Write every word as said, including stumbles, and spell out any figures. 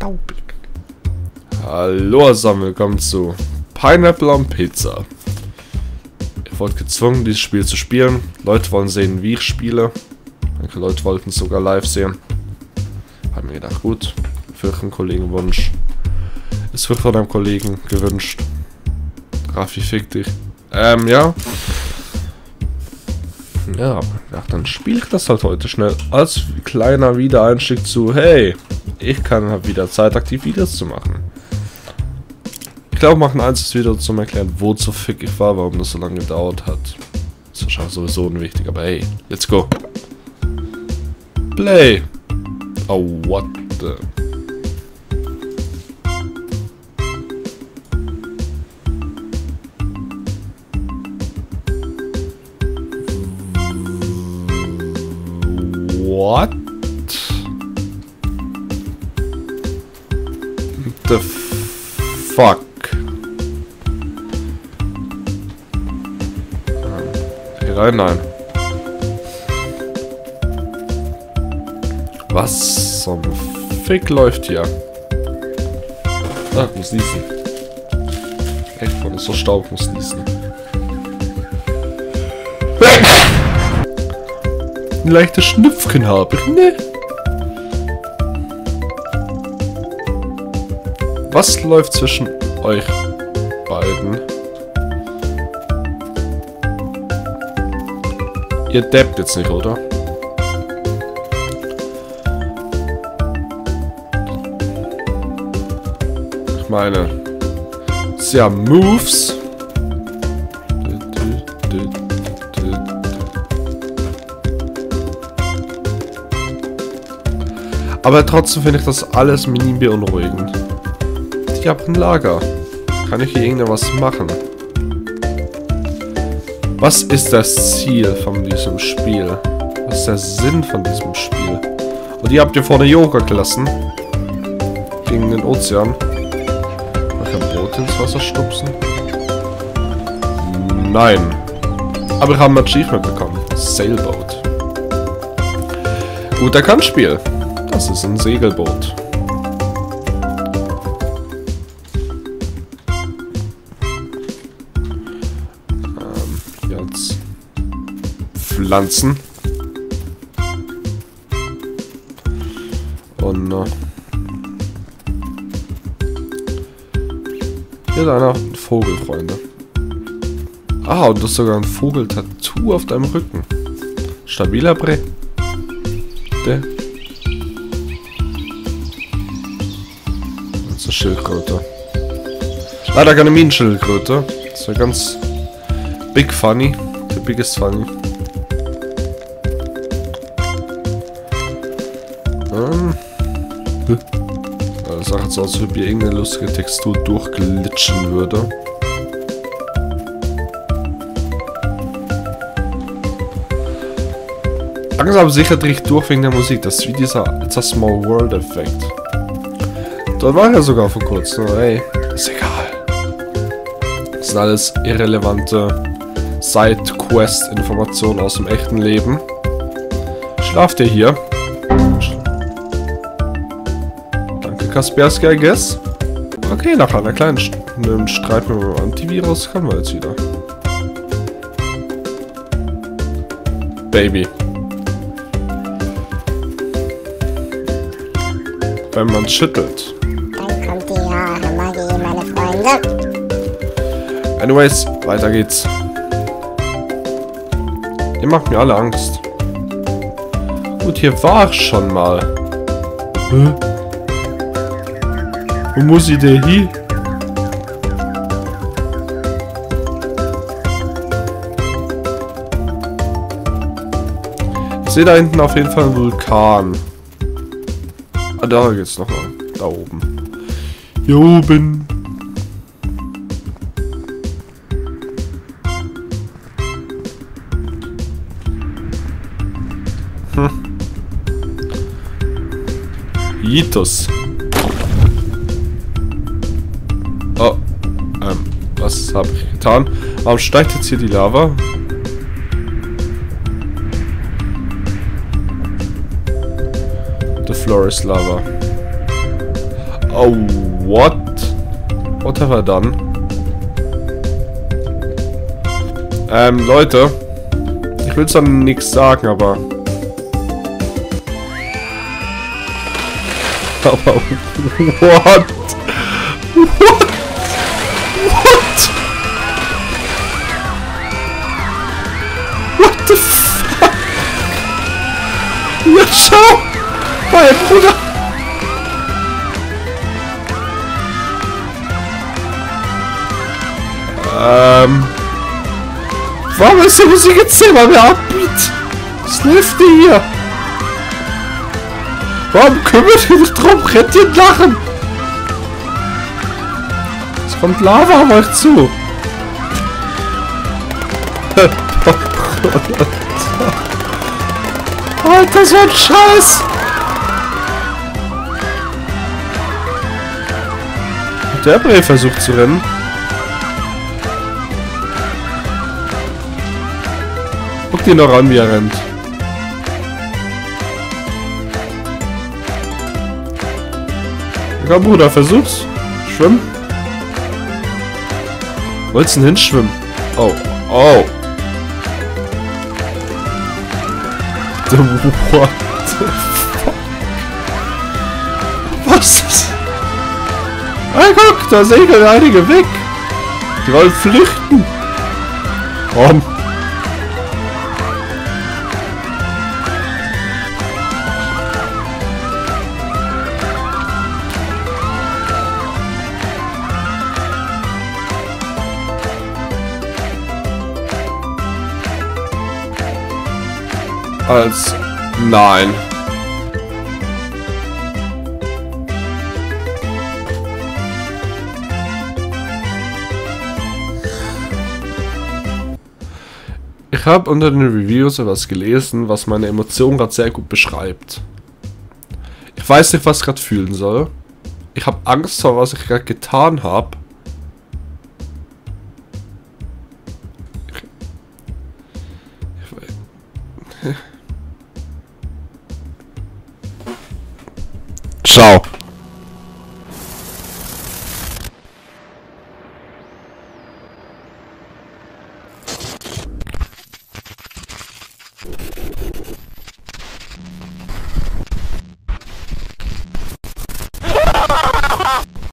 staubig. Hallo zusammen, willkommen zu Pineapple on Pizza. Ich wurde gezwungen, dieses Spiel zu spielen. Leute wollen sehen, wie ich spiele. Manche Leute wollten es sogar live sehen. Hab mir gedacht, gut, für einen Kollegenwunsch. Es wird von einem Kollegen gewünscht. Raffi, fick dich. Ähm, ja. Ja, ja, dann spiele ich das halt heute schnell als kleiner Wiedereinstieg zu, hey, ich kann halt wieder Zeit, aktiv Videos zu machen. Ich glaube, wir machen ein einziges Video zum Erklären, wo zur Fick ich war, warum das so lange gedauert hat. Ist wahrscheinlich sowieso unwichtig, aber hey, let's go. Play. Oh, what the... What the fuck? Hier rein, nein. Was zum Fick läuft hier? Ah, ich muss niesen. Echt, von ist so Staub, muss niesen. Ein leichtes Schnupfen habe ich, ne? Was läuft zwischen euch beiden? Ihr deppt jetzt nicht, oder? Ich meine, es ja Moves. Aber trotzdem finde ich das alles minim beunruhigend. Ich habe ein Lager. Kann ich hier irgendwas machen? Was ist das Ziel von diesem Spiel? Was ist der Sinn von diesem Spiel? Und ihr habt hier vorne Yoga-Klassen. Gegen den Ozean. Kann ich ein Boot ins Wasser stupsen? Nein. Aber ich habe ein Achievement bekommen. Sailboat. Guter Kannspiel. Das ist ein Segelboot. Ähm, jetzt Pflanzen. Und äh, hier ist einer, ein Vogel, Freunde. Ah, und das ist sogar ein Vogel-Tattoo auf deinem Rücken. Stabiler Bre. Der. Schildkröte. Leider keine Minenschildkröte. Das wäre ganz big funny. The biggest funny. Ähm. Das sah jetzt so aus, als ob hier irgendeine lustige Textur durchglitschen würde. Langsam sicher drehe ich durch wegen der Musik. Das ist wie dieser It's a Small World Effekt. Dort war er sogar vor kurzem, aber ey, ist egal. Das sind alles irrelevante Side-Quest-Informationen aus dem echten Leben. Schlaft ihr hier? Danke, Kaspersky, I guess. Okay, nach einer kleinen St einem Streit mit dem Antivirus können wir jetzt wieder. Baby. Wenn man schüttelt. Anyways, weiter geht's. Ihr macht mir alle Angst. Gut, hier war ich schon mal. Hä? Wo muss ich denn hin? Ich sehe da hinten auf jeden Fall einen Vulkan. Ah, da geht's noch mal. Da oben. Hier oben. Hm. Jitus. Oh. Ähm, was habe ich getan? Warum steigt jetzt hier die Lava? The floor is lava. Oh, what? Whatever dann. Ähm, Leute. Ich will zwar nichts sagen, aber... Aber... What? What? What? What the fuck? Ja, schau! Mein Bruder! Ähm... Warum ist die Musik jetzt immer mehr Upbeat? Was läuft denn hier? Warum kümmert ihr dich drum? Rennt ihr lachen? Es kommt Lava auf euch zu. Alter, so ein Scheiß! Der Brave versucht zu rennen. Guck dir noch an, wie er rennt. Ja, Bruder, versuch's. Schwimmen. Wollt's denn hinschwimmen? Oh. Oh. What the fuck? Was ist das? Hey, guck, da segeln einige weg. Die wollen flüchten. Komm. Als... Nein. Ich habe unter den Reviews etwas gelesen, was meine Emotionen gerade sehr gut beschreibt. Ich weiß nicht, was ich gerade fühlen soll. Ich habe Angst vor, was ich gerade getan habe. Ciao.